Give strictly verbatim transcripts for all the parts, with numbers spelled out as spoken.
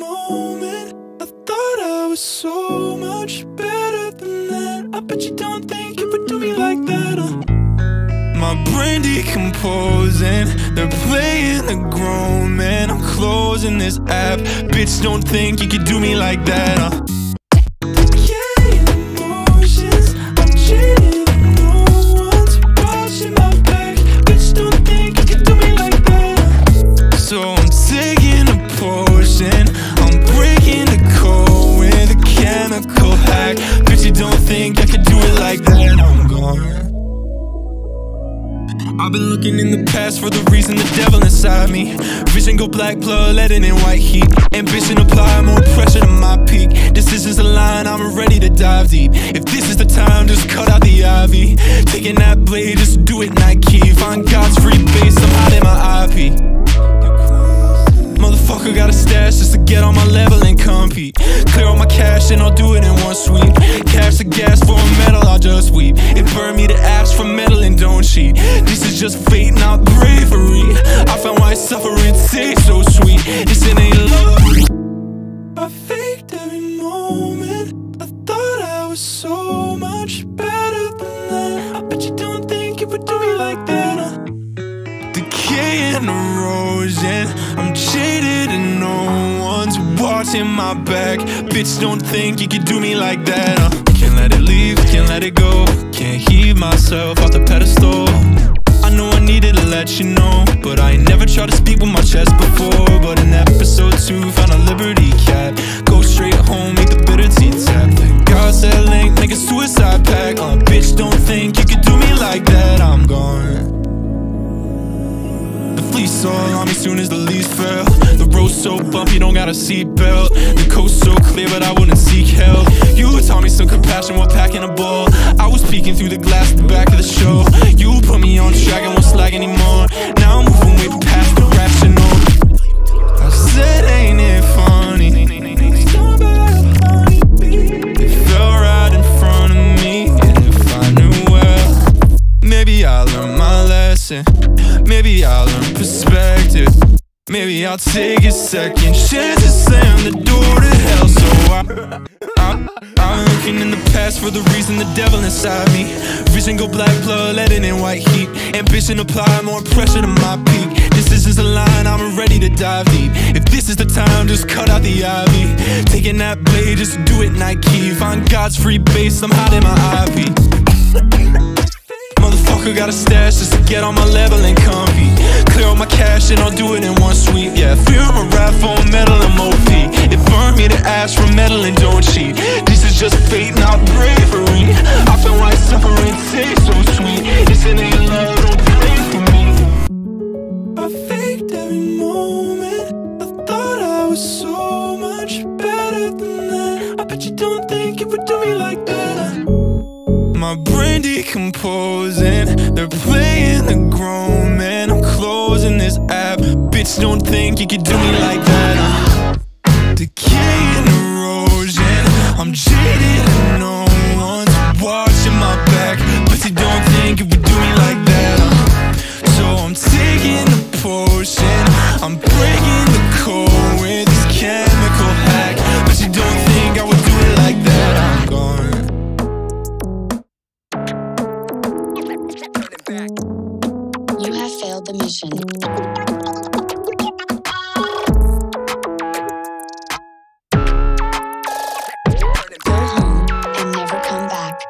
moment. I thought I was so much better than that. I bet you don't think you would do me like that, uh. My brain decomposing, they're playing the grown man. I'm closing this app. Bitch, don't think you could do me like that, uh. Decaying emotions, I'm cheating and no one's watching my back. Bitch, don't think you could do me like that, uh. So I'm taking a potion, I'm breaking the code with a chemical hack. Bitch, you don't think I could do it like that, I'm gone. I've been looking in the past for the reason the devil inside me. Vision go black, blood letting in white heat. Ambition apply, more pressure to my peak. Decisions align, I'm ready to dive deep. If this is the time, just cut out the I V. Taking that blade, just do it Nike. Find God's free base, I'm hiding my I P. Motherfucker got a stash just to get on my level and compete. Clear all my cash and I'll do it in one sweep. Cash the gas for a medal, I'll just weep. It burned me to ash for metal and don't cheat. This is just fate, not bravery. I found why suffering tastes so sweet. This ain't love. I faked every moment. I thought I was so much better than that. I bet you don't think you would do me like that, uh. Decay and erosion, I'm jaded and no one's watching my back. Bitch, don't think you could do me like that, uh. Can't let it leave, can't let it go. Can't heave myself off the pedestal. I know I needed to let you know, but I ain't never tried to speak with my chest before. But in episode two, found a liberty cap. Go straight home, make the bitter tea tap. Like God said link, make a suicide pact. uh, Bitch, don't think you could do me like that, I'm gone. The fleece all on me soon as the leaves fell. The road so bumpy, don't got a seatbelt. The coast so clear, but I wouldn't seek help. You taught me some compassion while packing a ball. I was peeking through the glass at the back of the show. You put me on track and won't slag anymore. Now I'm moving way past the rational. I said, ain't it funny? It fell right in front of me. And if I knew well, maybe I learned my lesson. Maybe I'll learn perspective. Maybe I'll take a second chance to slam the door to hell. So I, I, I'm looking in the past for the reason the devil inside me. Vision go black, blood letting in white heat. Ambition apply, more pressure to my peak. Decisions align, I'm ready to dive deep. If this is the time, just cut out the I V. Taking that blade, just do it Nike. Find God's free base, I'm hiding my I P. Motherfucker got a stash just to get on my level and compete. Clear all my cash and I'll do it in one sweep. Yeah, fear I'm a rap for metal M O P. It burned me to ash from metal and don't cheat. This is just fate, not bravery. I found why suffering tastes so sweet. This ain't love, don't pray for me. I faked every moment. I thought I was so much better than that. I bet you don't think you would do me like that, uh. My brain decomposing, they're playing the grown man. I'm closing this app. Bitch, don't think you could do me like that, uh. Decay and erosion, I'm jaded and no one's watching my back. But you don't think you would do me like that, uh. So I'm taking a potion, I'm breaking the code with this chemical hack. But you don't think I would do it like that, I'm gone. You have failed the mission. Go home and never come back.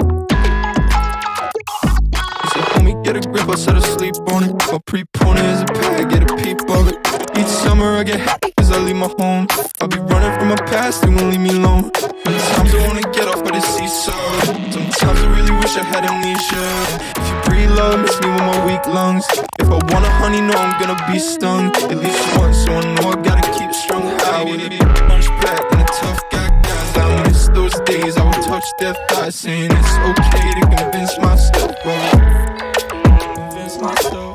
He said, homie, get a grip, I said to sleep on it. I'll pre-pone it as a pad, get a peep of it. Each summer I get happy cause I leave my home. I'll be running from my past, it won't leave me alone. Sometimes I wanna get off of the seesaw. Sometimes I really wish I had amnesia. If you breathe love, miss me with my weak lungs. If I want a honey, know I'm gonna be stung. At least once, so I know I gotta keep strong. I would punch back in a tough guy guys. I miss those days I would touch their thighs, saying it's okay to convince myself, bro. Convince myself.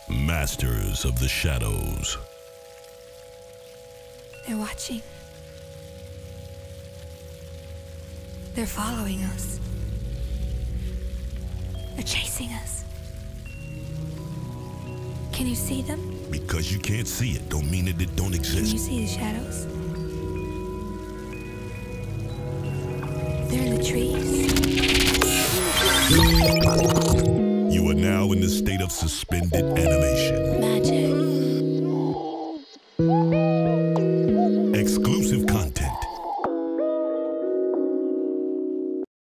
Masters of the Shadows. They're watching. They're following us. They're chasing us. Can you see them? Because you can't see it don't mean that it don't Can exist. you see the shadows? They're in the trees. You are now in the state of suspended animation.